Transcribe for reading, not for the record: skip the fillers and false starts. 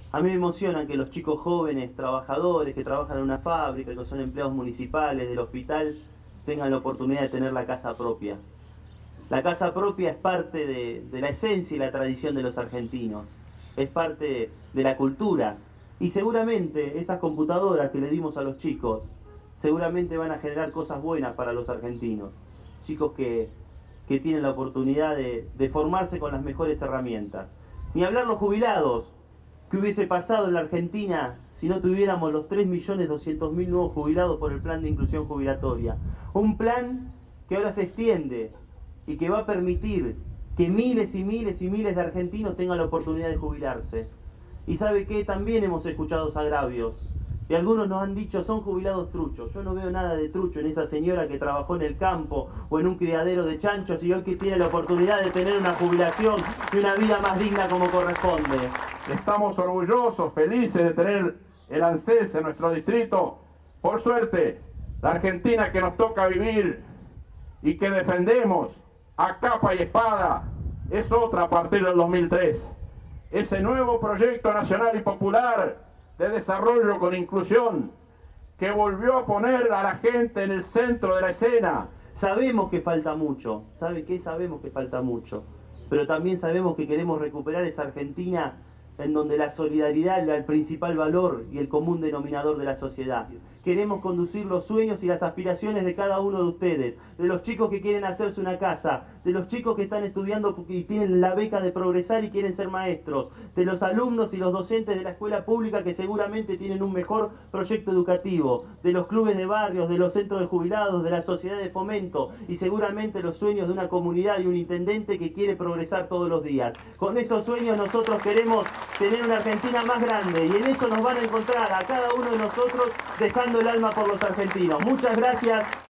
A mí me emociona que los chicos jóvenes, trabajadores que trabajan en una fábrica, que son empleados municipales, del hospital, tengan la oportunidad de tener la casa propia. La casa propia es parte de la esencia y la tradición de los argentinos, es parte de la cultura. Y seguramente esas computadoras que le dimos a los chicos, seguramente van a generar cosas buenas para los argentinos. Chicos que tienen la oportunidad de formarse con las mejores herramientas. Ni hablar los jubilados. ¿Qué hubiese pasado en la Argentina si no tuviéramos los 3.200.000 nuevos jubilados por el plan de inclusión jubilatoria? Un plan que ahora se extiende y que va a permitir que miles y miles y miles de argentinos tengan la oportunidad de jubilarse. Y sabe que también hemos escuchado agravios. Y algunos nos han dicho, son jubilados truchos. Yo no veo nada de trucho en esa señora que trabajó en el campo o en un criadero de chanchos y hoy que tiene la oportunidad de tener una jubilación y una vida más digna como corresponde. Estamos orgullosos, felices de tener el ANSES en nuestro distrito. Por suerte, la Argentina que nos toca vivir y que defendemos a capa y espada es otra a partir del 2003. Ese nuevo proyecto nacional y popular de desarrollo con inclusión que volvió a poner a la gente en el centro de la escena. Sabemos que falta mucho, ¿sabe qué? Sabemos que falta mucho, pero también sabemos que queremos recuperar esa Argentina en donde la solidaridad es el principal valor y el común denominador de la sociedad. Queremos conducir los sueños y las aspiraciones de cada uno de ustedes, de los chicos que quieren hacerse una casa, de los chicos que están estudiando y tienen la beca de progresar y quieren ser maestros, de los alumnos y los docentes de la escuela pública que seguramente tienen un mejor proyecto educativo, de los clubes de barrios, de los centros de jubilados, de la sociedad de fomento y seguramente los sueños de una comunidad y un intendente que quiere progresar todos los días. Con esos sueños nosotros queremos tener una Argentina más grande y en eso nos van a encontrar a cada uno de nosotros dejando el alma por los argentinos. Muchas gracias.